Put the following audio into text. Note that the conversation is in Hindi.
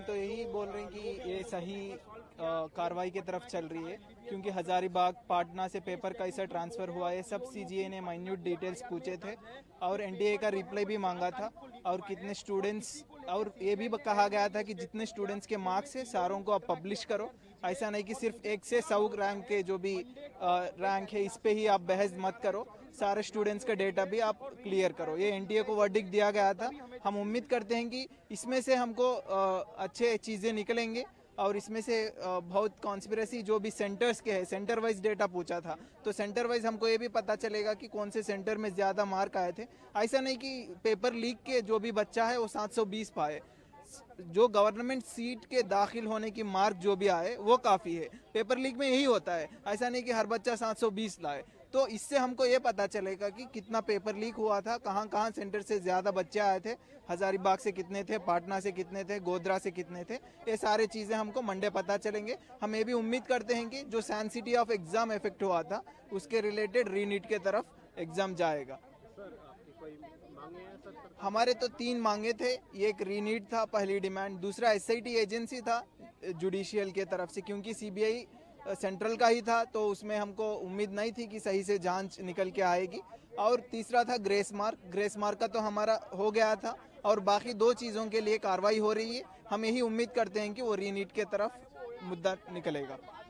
तो यही बोल रहे हैं कि ये सही कार्रवाई की तरफ चल रही है, क्योंकि हजारीबाग पाटना से पेपर कैसा ट्रांसफ़र हुआ है सब सीजीए ने माइन्यूट डिटेल्स पूछे थे और एनटीए का रिप्लाई भी मांगा था और कितने स्टूडेंट्स, और ये भी कहा गया था कि जितने स्टूडेंट्स के मार्क्स है सारों को आप पब्लिश करो। ऐसा नहीं कि सिर्फ 1 से 100 रैंक के जो भी रैंक है इस पे ही आप बहस मत करो, सारे स्टूडेंट्स का डेटा भी आप क्लियर करो। ये एनटीए को वर्डिक्ट दिया गया था। हम उम्मीद करते हैं कि इसमें से हमको अच्छे चीज़ें निकलेंगे और इसमें से बहुत कॉन्स्पिरेसी जो भी सेंटर्स के है, सेंटर वाइज डेटा पूछा था तो सेंटर वाइज हमको ये भी पता चलेगा कि कौन से सेंटर में ज़्यादा मार्क आए थे। ऐसा नहीं कि पेपर लीक के जो भी बच्चा है वो 720 पाए, जो गवर्नमेंट सीट के दाखिल होने की मार्क जो भी आए वो काफ़ी है। पेपर लीक में यही होता है, ऐसा नहीं कि हर बच्चा 720 लाए। तो इससे हमको ये पता चलेगा कि कितना पेपर लीक हुआ था, कहाँ कहाँ सेंटर से ज़्यादा बच्चे आए थे, हजारीबाग से कितने थे, पाटना से कितने थे, गोधरा से कितने थे। ये सारी चीज़ें हमको मंडे पता चलेंगे। हम ये भी उम्मीद करते हैं कि जो सैंसिटी ऑफ एग्ज़ाम इफेक्ट हुआ था उसके रिलेटेड रीनीट के तरफ एग्ज़ाम जाएगा। हमारे तो 3 मांगे थे, एक रीनीट था पहली डिमांड, दूसरा एसआईटी एजेंसी था जुडिशियल के तरफ से, क्योंकि सीबीआई सेंट्रल का ही था तो उसमें हमको उम्मीद नहीं थी कि सही से जांच निकल के आएगी, और तीसरा था ग्रेस मार्क। ग्रेस मार्क का तो हमारा हो गया था और बाकी 2 चीज़ों के लिए कार्रवाई हो रही है। हम यही उम्मीद करते हैं कि वो रीनीट के तरफ मुद्दा निकलेगा।